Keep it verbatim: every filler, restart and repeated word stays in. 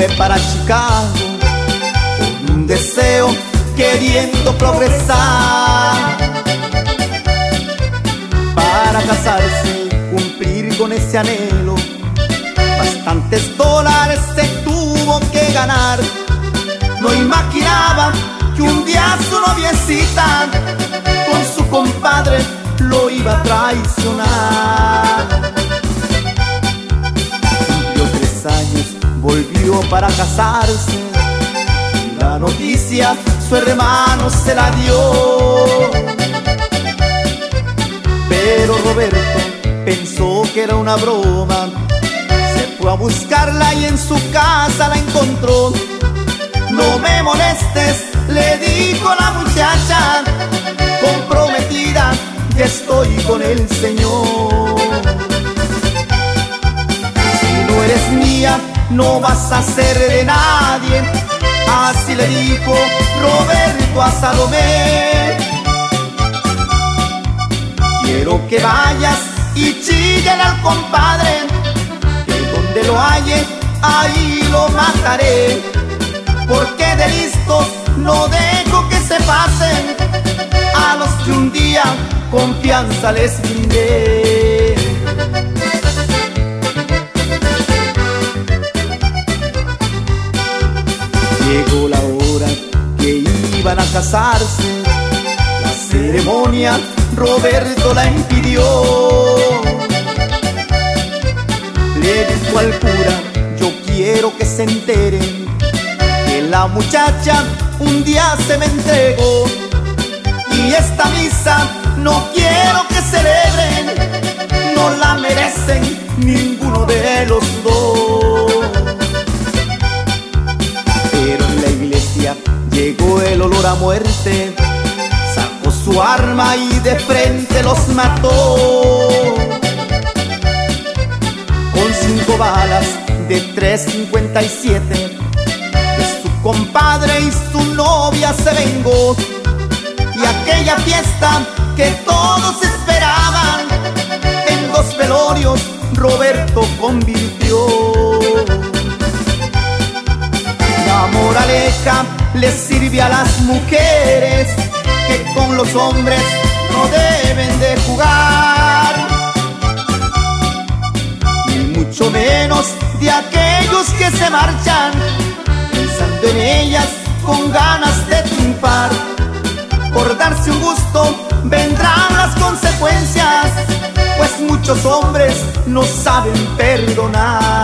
fue para Chicago con un deseo, queriendo progresar, para casarse y cumplir con ese anhelo. Bastantes dólares se tuvo que ganar. No imaginaba que un día su noviecita con su compadre lo iba a traicionar. Cumplió tres años, volvió para casarse, y la noticia su hermano se la dio. Pero Roberto pensó que era una broma, se fue a buscarla y en su casa la encontró. No me molestes, le dijo la muchacha, comprometida ya estoy con el Señor. Si no eres mía, no vas a ser de nadie. Así le dijo Roberto a Salomé. Quiero que vayas y chíllale al compadre, que donde lo halle, ahí lo mataré. Porque de listos no dejo que se pasen a los que un día confianza les brindé. Llegó la hora que iban a casarse, la ceremonia Roberto la impidió. Le dijo al cura: yo quiero que se enteren que la muchacha un día se me entregó, y esta misa no quiero que celebren, no la merecen ninguno de los dos. Pero en la iglesia llegó el olor a muerte, sacó su arma y de frente los mató. Con cinco balas de tres cincuenta y siete compadre y su novia se vengó, y aquella fiesta que todos esperaban en dos velorios Roberto convirtió. La moraleja le sirve a las mujeres, que con los hombres no deben de jugar, ni mucho menos de aquellos que se marchan pensando en ellas con ganas de triunfar. Por darse un gusto vendrán las consecuencias, pues muchos hombres no saben perdonar.